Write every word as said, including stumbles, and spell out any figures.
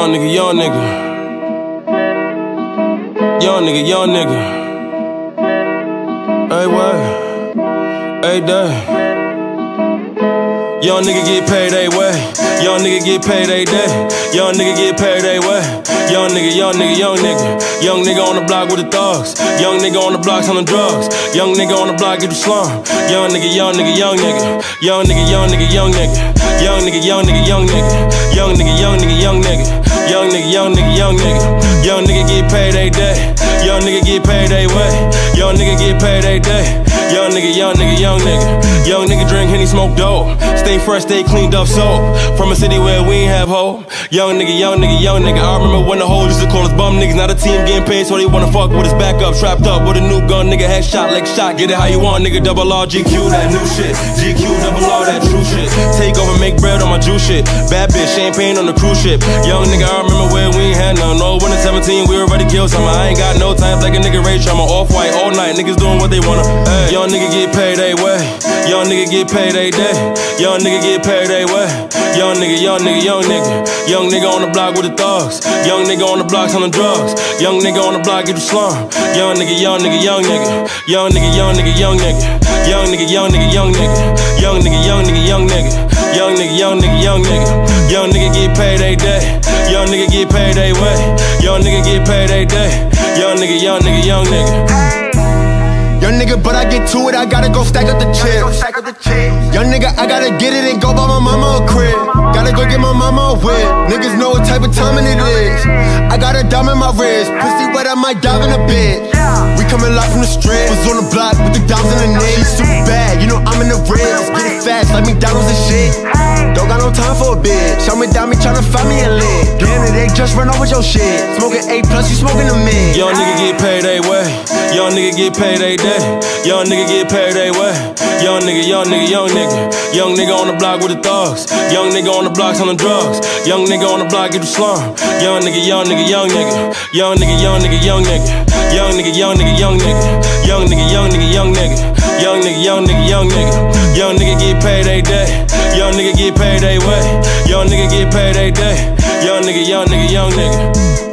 Young nigga, young nigga. Young nigga, young nigga. Hey, what? Hey, day. Young nigga get paid a way. Young nigga get paid a day. Young nigga get paid a way. Young nigga, young nigga, young nigga. Young nigga on the block with the thugs. Young nigga on the blocks on the drugs. Young nigga on the block get the slum. Young nigga, young nigga, young nigga. Young nigga, young nigga, young nigga. Young nigga, young nigga, young nigga. Young nigga, young nigga, young nigga. Young nigga, young nigga, young nigga. Young nigga get paid a day. Young nigga get paid a way. Young nigga get paid a day. Young nigga, young nigga, young nigga. Young nigga drink Henny, smoke dope. Stay fresh, stay cleaned up soap. From a city where we ain't have hope. Young nigga, young nigga, young nigga. I remember when the hoes used to call us bum niggas. Now the team getting paid, so they wanna fuck with us back up. Trapped up with a new gun, nigga. Head shot like shot. Get it how you want, nigga. Double R, G Q, that new shit. G Q, double R, that true shit. Take over, make bread on my juice shit. Bad bitch, champagne on the cruise ship. Young nigga, I remember where we ain't had none. No, when at seventeen, we already killed something. I ain't got no time, like a nigga Ray Trauma. Off-white all night, niggas doing what they wanna. Ay, young nigga get paid a way. Young nigga get paid a day. Young nigga get paid a way. Young nigga, young nigga, young nigga. Young nigga on the block with the thugs. Young nigga on the blocks on the drugs. Young nigga on the block get the slum. Young nigga, young nigga, young nigga. Young nigga, young nigga, young nigga. Young nigga, young nigga, young nigga. Young nigga, young nigga, young nigga. Young nigga, young nigga, young nigga. Young nigga get paid a day. Young nigga get paid a way. Young nigga get paid a day. Young nigga, young nigga, young nigga. Young nigga, but I get to it, I gotta go stack up the chips. Young nigga, I gotta get it and go buy my mama a crib. Gotta go get my mama a whip. Niggas know what type of timing it is. I got a dime in my wrist. Pussy wet, I might dive in a bit. We coming live from the strip. Was on the block with the dimes in the knees. Super bad, you know I'm in the ribs. Get it fast like McDonald's and shit. Don't got no time for a bitch. Show me down, me tryna find me a lick. Damn it, they just run over your shit. Smoking A plus, you smoking a mid. Young nigga get paid a way. Young nigga get paid a day. Young nigga get paid a way. Young nigga, young nigga, young nigga. Young nigga on the block with the thugs. Young nigga on the blocks on the drugs. Young nigga on the block get the slum. Young nigga, young nigga, young nigga. Young nigga, young nigga, young nigga. Young nigga, young nigga, young nigga. Young nigga, young nigga, young nigga. Young nigga, young nigga, young nigga. Young nigga get paid a day. Young nigga get paid a way. Young nigga get paid a day. Young nigga, young nigga, young nigga.